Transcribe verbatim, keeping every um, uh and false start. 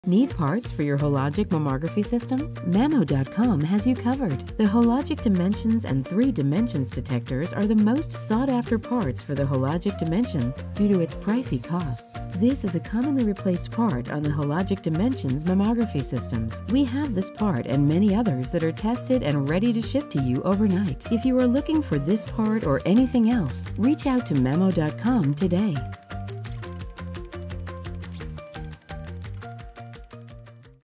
Need parts for your Hologic mammography systems? Mammo dot com has you covered. The Hologic Dimensions and three Dimensions detectors are the most sought-after parts for the Hologic Dimensions due to its pricey costs. This is a commonly replaced part on the Hologic Dimensions mammography systems. We have this part and many others that are tested and ready to ship to you overnight. If you are looking for this part or anything else, reach out to Mammo dot com today.